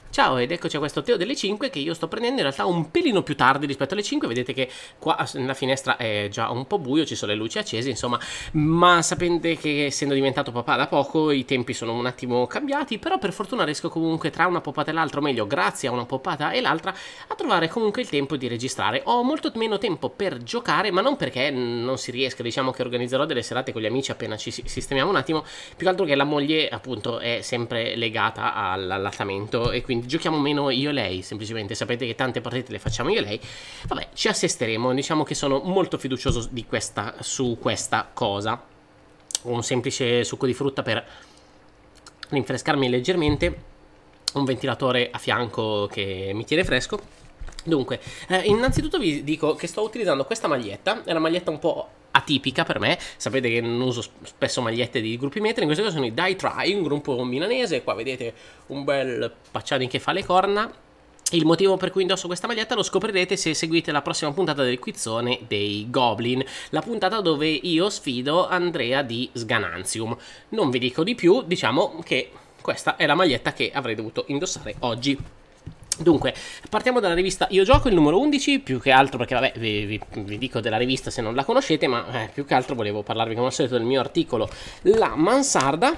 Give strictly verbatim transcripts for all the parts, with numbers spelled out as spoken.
Ciao ed eccoci a questo Teo delle cinque che io sto prendendo in realtà un pelino più tardi rispetto alle cinque, vedete che qua nella finestra è già un po' buio, ci sono le luci accese insomma, ma sapete che essendo diventato papà da poco i tempi sono un attimo cambiati, però per fortuna riesco comunque tra una poppata e l'altra, o meglio grazie a una poppata e l'altra, a trovare comunque il tempo di registrare. Ho molto meno tempo per giocare, ma non perché non si riesca, diciamo che organizzerò delle serate con gli amici appena ci sistemiamo un attimo, più che altro che la moglie appunto è sempre legata all'allattamento e quindi giochiamo meno io e lei, semplicemente sapete che tante partite le facciamo io e lei. Vabbè, ci assisteremo, diciamo che sono molto fiducioso di questa, su questa cosa. Un semplice succo di frutta per rinfrescarmi leggermente, un ventilatore a fianco che mi tiene fresco. Dunque, eh, innanzitutto vi dico che sto utilizzando questa maglietta, è una maglietta un po' atipica per me, sapete che non uso spesso magliette di gruppi metri, in questo caso sono i Die Try, un gruppo milanese, qua vedete un bel Pacciani che fa le corna. Il motivo per cui indosso questa maglietta lo scoprirete se seguite la prossima puntata del quizzone dei Goblin, la puntata dove io sfido Andrea di Sgananzium. Non vi dico di più, diciamo che questa è la maglietta che avrei dovuto indossare oggi. Dunque, partiamo dalla rivista Io Gioco, il numero undici, più che altro perché vabbè vi, vi, vi dico della rivista se non la conoscete, ma eh, più che altro volevo parlarvi come al solito del mio articolo La Mansarda,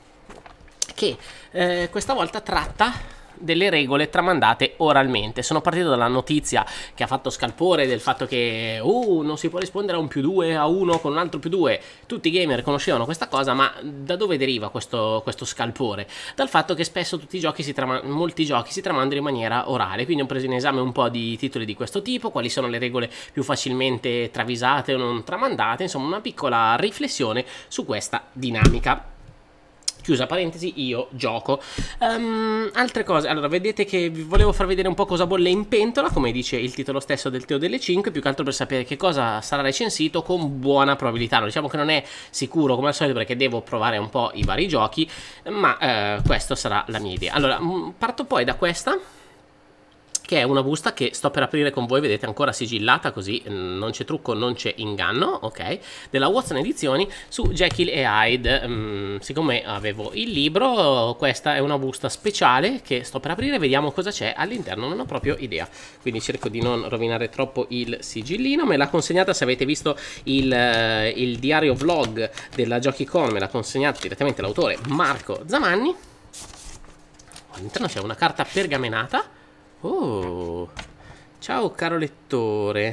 che eh, questa volta tratta delle regole tramandate oralmente. Sono partito dalla notizia che ha fatto scalpore del fatto che uh, non si può rispondere a un più due a uno con un altro più due. Tutti i gamer conoscevano questa cosa, ma da dove deriva questo, questo scalpore? Dal fatto che spesso tutti i giochi si molti giochi si tramandano in maniera orale, quindi ho preso in esame un po' di titoli di questo tipo, quali sono le regole più facilmente travisate o non tramandate, insomma una piccola riflessione su questa dinamica. Chiusa parentesi, io gioco. Um, altre cose, allora vedete che vi volevo far vedere un po' cosa bolle in pentola, come dice il titolo stesso del Teo delle cinque, più che altro per sapere che cosa sarà recensito con buona probabilità. No, diciamo che non è sicuro come al solito perché devo provare un po' i vari giochi, ma eh, questa sarà la mia idea. Allora, parto poi da questa, che è una busta che sto per aprire con voi, vedete ancora sigillata così, non c'è trucco, non c'è inganno, ok, della Watson Edizioni su Jekyll e Hyde. um, siccome avevo il libro, questa è una busta speciale che sto per aprire, vediamo cosa c'è all'interno, non ho proprio idea, quindi cerco di non rovinare troppo il sigillino. Me l'ha consegnata, se avete visto il, uh, il diario vlog della GiochiCon, me l'ha consegnato direttamente l'autore Marco Zamanni. All'interno c'è una carta pergamenata. Oh, ciao caro lettore.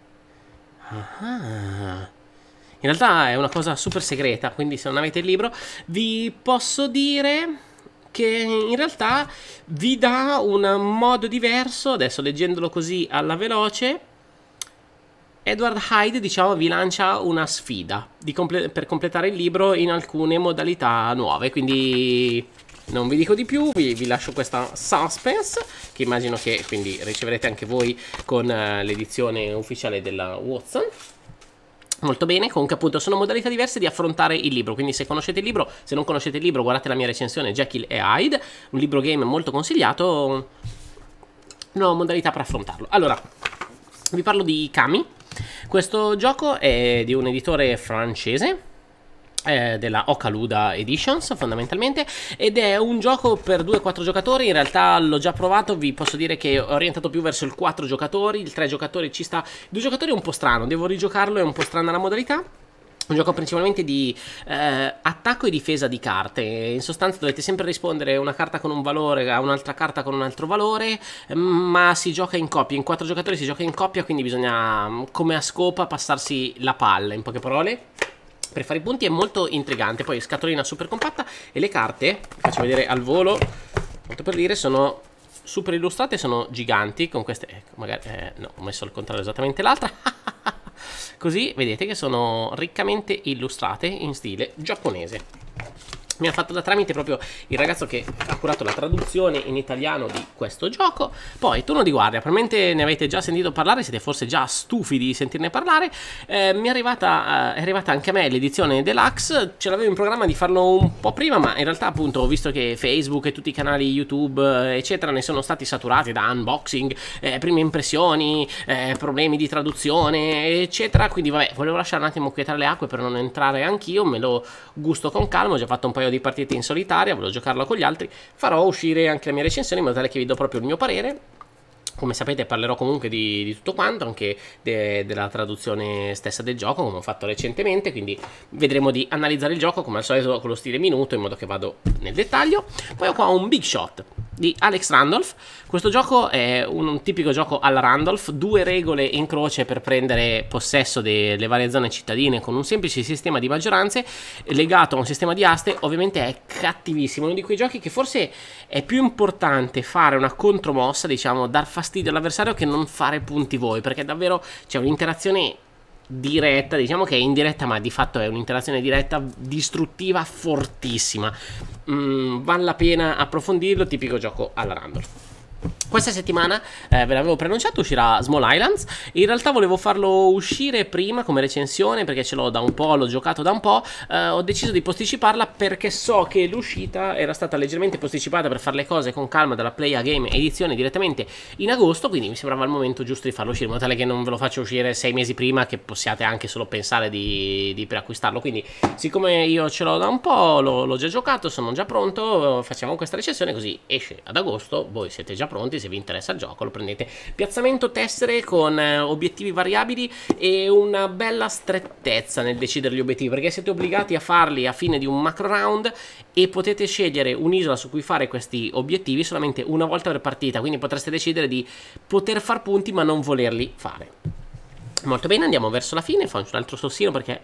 Ah. In realtà è una cosa super segreta, quindi se non avete il libro vi posso dire che in realtà vi dà un modo diverso. Adesso leggendolo così alla veloce, Edward Hyde, diciamo, vi lancia una sfida di comple- per completare il libro in alcune modalità nuove, quindi non vi dico di più, vi, vi lascio questa suspense che immagino che quindi riceverete anche voi con uh, l'edizione ufficiale della Watson. Molto bene, comunque appunto sono modalità diverse di affrontare il libro, quindi se conoscete il libro, se non conoscete il libro guardate la mia recensione Jekyll e Hyde, un libro game molto consigliato, no, modalità per affrontarlo. Allora, vi parlo di Kami. Questo gioco è di un editore francese, eh, della Okaluda Editions fondamentalmente, ed è un gioco per due quattro giocatori. In realtà l'ho già provato, vi posso dire che ho orientato più verso il quattro giocatori, il tre giocatori ci sta, due giocatori è un po' strano, devo rigiocarlo, è un po' strana la modalità. Un gioco principalmente di eh, attacco e difesa di carte. In sostanza dovete sempre rispondere una carta con un valore a un'altra carta con un altro valore, ma si gioca in coppia, in quattro giocatori si gioca in coppia, quindi bisogna, come a scopa, passarsi la palla, in poche parole, per fare i punti. È molto intrigante. Poi scatolina super compatta e le carte, faccio vedere al volo, molto per dire, sono super illustrate, sono giganti, con queste, ecco, magari, eh, no, ho messo al contrario esattamente l'altra. Così vedete che sono riccamente illustrate in stile giapponese. Mi ha fatto da tramite proprio il ragazzo che ha curato la traduzione in italiano di questo gioco. Poi, turno di guardia, probabilmente ne avete già sentito parlare, siete forse già stufi di sentirne parlare. eh, Mi è arrivata, eh, è arrivata anche a me l'edizione deluxe. Ce l'avevo in programma di farlo un po' prima, ma in realtà appunto ho visto che Facebook e tutti i canali YouTube eh, eccetera ne sono stati saturati da unboxing, eh, prime impressioni, eh, problemi di traduzione eccetera. Quindi vabbè, volevo lasciare un attimo quietare le acque per non entrare anch'io, me lo gusto con calma. Ho già fatto un paio paio di partite in solitaria, volevo giocarlo con gli altri, farò uscire anche la mia recensione in modo tale che vi do proprio il mio parere. Come sapete parlerò comunque di, di tutto quanto, anche de, della traduzione stessa del gioco, come ho fatto recentemente, quindi vedremo di analizzare il gioco come al solito con lo stile minuto, in modo che vado nel dettaglio. Poi ho qua un Big Shot di Alex Randolph. Questo gioco è un, un tipico gioco alla Randolph, due regole in croce per prendere possesso delle varie zone cittadine con un semplice sistema di maggioranze legato a un sistema di aste. Ovviamente è cattivissimo, uno di quei giochi che forse è più importante fare una contromossa, diciamo, dar fastidio all'avversario, che non fare punti voi, perché davvero c'è un'interazione diretta, diciamo che è indiretta ma di fatto è un'interazione diretta distruttiva fortissima. mm, vale la pena approfondirlo, tipico gioco alla Randolph. Questa settimana, eh, ve l'avevo preannunciato, uscirà Small Islands. In realtà volevo farlo uscire prima come recensione perché ce l'ho da un po', l'ho giocato da un po'. eh, Ho deciso di posticiparla perché so che l'uscita era stata leggermente posticipata per fare le cose con calma dalla Play A Game edizione direttamente in agosto, quindi mi sembrava il momento giusto di farlo uscire, in modo tale che non ve lo faccio uscire sei mesi prima, che possiate anche solo pensare di, di preacquistarlo. Quindi siccome io ce l'ho da un po', l'ho già giocato, sono già pronto, facciamo questa recensione così esce ad agosto, voi siete già pronti. Se vi interessa il gioco lo prendete. Piazzamento tessere con eh, obiettivi variabili e una bella strettezza nel decidere gli obiettivi, perché siete obbligati a farli a fine di un macro round e potete scegliere un'isola su cui fare questi obiettivi solamente una volta per partita, quindi potreste decidere di poter far punti ma non volerli fare. Molto bene, andiamo verso la fine. Faccio un altro sorsino perché,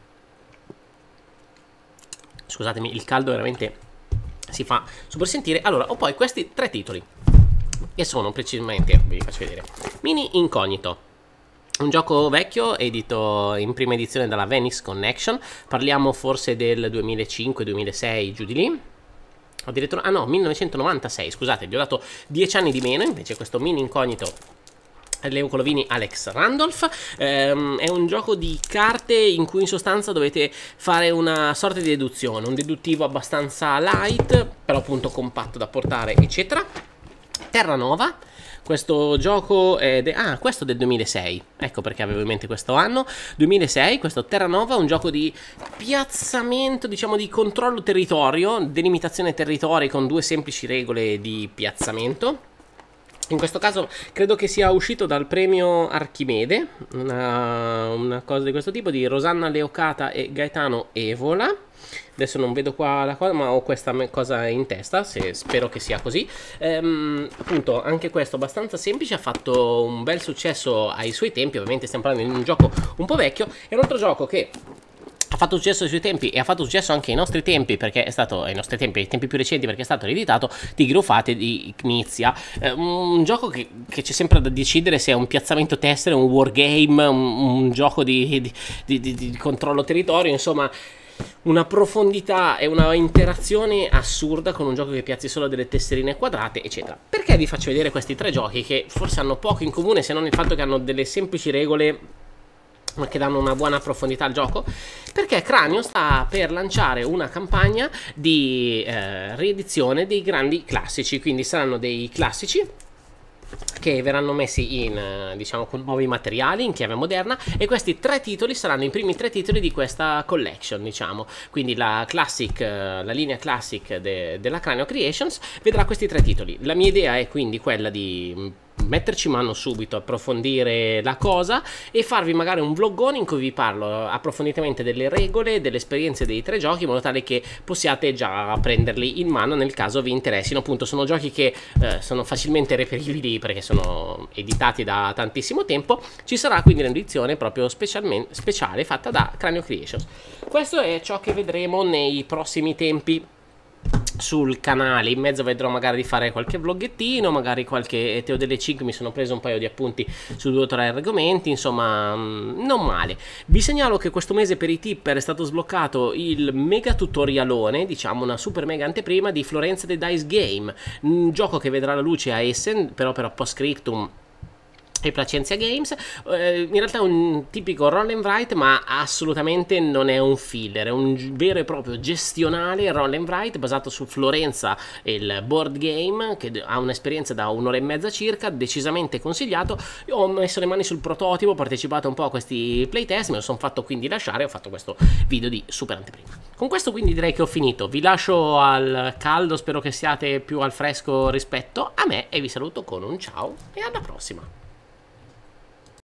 scusatemi, il caldo veramente si fa super sentire. Allora, ho poi questi tre titoli che sono precisamente, vi faccio vedere, Mini Incognito, un gioco vecchio edito in prima edizione dalla Venice Connection, parliamo forse del duemilacinque duemilasei, giù di lì, addirittura, ah no, millenovecentonovantasei, scusate, gli ho dato dieci anni di meno. Invece questo Mini Incognito Leo Colovini, Alex Randolph, ehm, è un gioco di carte in cui in sostanza dovete fare una sorta di deduzione, un deduttivo abbastanza light, però appunto compatto da portare, eccetera. Terranova, questo gioco è de ah, questo del duemilasei, ecco perché avevo in mente questo anno, duemilasei, questo Terranova, un gioco di piazzamento, diciamo di controllo territorio, delimitazione territori con due semplici regole di piazzamento. In questo caso credo che sia uscito dal premio Archimede, una, una cosa di questo tipo, di Rosanna Leocata e Gaetano Evola. Adesso non vedo qua la cosa, ma ho questa cosa in testa, se, spero che sia così. Ehm, appunto, anche questo abbastanza semplice, ha fatto un bel successo ai suoi tempi. Ovviamente stiamo parlando di un gioco un po' vecchio. È un altro gioco che ha fatto successo ai suoi tempi e ha fatto successo anche ai nostri tempi, perché è stato, ai nostri tempi, ai tempi più recenti, perché è stato rieditato, Tigre o Fate di Knizia. Eh, un gioco che, che c'è sempre da decidere se è un piazzamento tessere, un wargame, un, un gioco di, di, di, di, di controllo territorio, insomma una profondità e una interazione assurda con un gioco che piazzi solo delle tesserine quadrate, eccetera. Perché vi faccio vedere questi tre giochi che forse hanno poco in comune, se non il fatto che hanno delle semplici regole ma che danno una buona profondità al gioco? Perché Cranio sta per lanciare una campagna di eh, riedizione dei grandi classici, quindi saranno dei classici che verranno messi in, diciamo, con nuovi materiali in chiave moderna, e questi tre titoli saranno i primi tre titoli di questa collection, diciamo. Quindi la classic, la linea classic de, della Cranio Creations vedrà questi tre titoli. La mia idea è quindi quella di metterci mano subito, approfondire la cosa e farvi magari un vlogone in cui vi parlo approfonditamente delle regole, delle esperienze dei tre giochi, in modo tale che possiate già prenderli in mano nel caso vi interessino. Appunto, sono giochi che eh, sono facilmente reperibili perché sono editati da tantissimo tempo. Ci sarà quindi un'edizione proprio speciale fatta da Cranio Creations. Questo è ciò che vedremo nei prossimi tempi sul canale. In mezzo vedrò magari di fare qualche vloggettino, magari qualche Teo delle cinque, mi sono preso un paio di appunti su due o tre argomenti, insomma non male. Vi segnalo che questo mese per i tipper è stato sbloccato il mega tutorialone, diciamo una super mega anteprima di Florenza The Dice Game, un gioco che vedrà la luce a Essen, però per post scriptum e Placenzia Games. Eh, in realtà è un tipico roll and write, ma assolutamente non è un filler, è un vero e proprio gestionale roll and write basato su Florenza, il board game, che ha un'esperienza da un'ora e mezza circa, decisamente consigliato. Io ho messo le mani sul prototipo, ho partecipato un po' a questi playtest, me lo sono fatto quindi lasciare, ho fatto questo video di super anteprima. Con questo quindi direi che ho finito, vi lascio al caldo, spero che siate più al fresco rispetto a me e vi saluto con un ciao e alla prossima.